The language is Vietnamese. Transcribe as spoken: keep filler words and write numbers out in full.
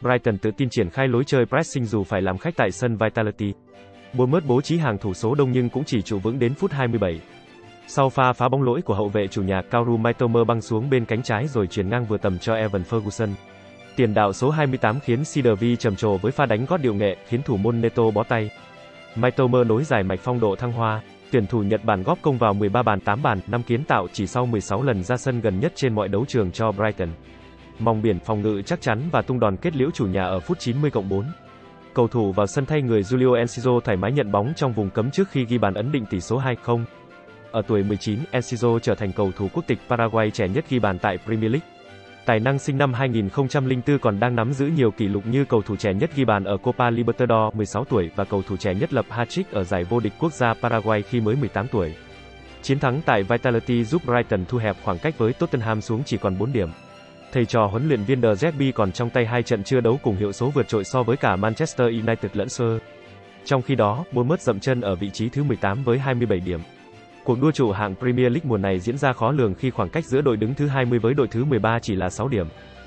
Brighton tự tin triển khai lối chơi pressing dù phải làm khách tại sân Vitality. Bournemouth bố trí hàng thủ số đông nhưng cũng chỉ trụ vững đến phút hai mươi bảy. Sau pha phá bóng lỗi của hậu vệ chủ nhà, Kaoru Mitoma băng xuống bên cánh trái rồi chuyền ngang vừa tầm cho Evan Ferguson. Tiền đạo số hai mươi tám khiến Sidervi trầm trồ với pha đánh gót điệu nghệ, khiến thủ môn Neto bó tay. Mitoma nối dài mạch phong độ thăng hoa. Tuyển thủ Nhật Bản góp công vào mười ba bàn tám bàn, năm kiến tạo chỉ sau mười sáu lần ra sân gần nhất trên mọi đấu trường cho Brighton. Mong biển phòng ngự chắc chắn và tung đòn kết liễu chủ nhà ở phút chín mươi cộng bốn. Cầu thủ vào sân thay người Julio Enciso thoải mái nhận bóng trong vùng cấm trước khi ghi bàn ấn định tỷ số hai không. Ở tuổi mười chín, Enciso trở thành cầu thủ quốc tịch Paraguay trẻ nhất ghi bàn tại Premier League. Tài năng sinh năm hai nghìn không trăm lẻ bốn còn đang nắm giữ nhiều kỷ lục như cầu thủ trẻ nhất ghi bàn ở Copa Libertadores mười sáu tuổi và cầu thủ trẻ nhất lập hat-trick ở giải vô địch quốc gia Paraguay khi mới mười tám tuổi. Chiến thắng tại Vitality giúp Brighton thu hẹp khoảng cách với Tottenham xuống chỉ còn bốn điểm. Thầy trò huấn luyện viên De Zerbi còn trong tay hai trận chưa đấu cùng hiệu số vượt trội so với cả Manchester United lẫn Spurs. Trong khi đó, Bournemouth dậm chân ở vị trí thứ mười tám với hai mươi bảy điểm. Cuộc đua trụ hạng Premier League mùa này diễn ra khó lường khi khoảng cách giữa đội đứng thứ hai mươi với đội thứ mười ba chỉ là sáu điểm.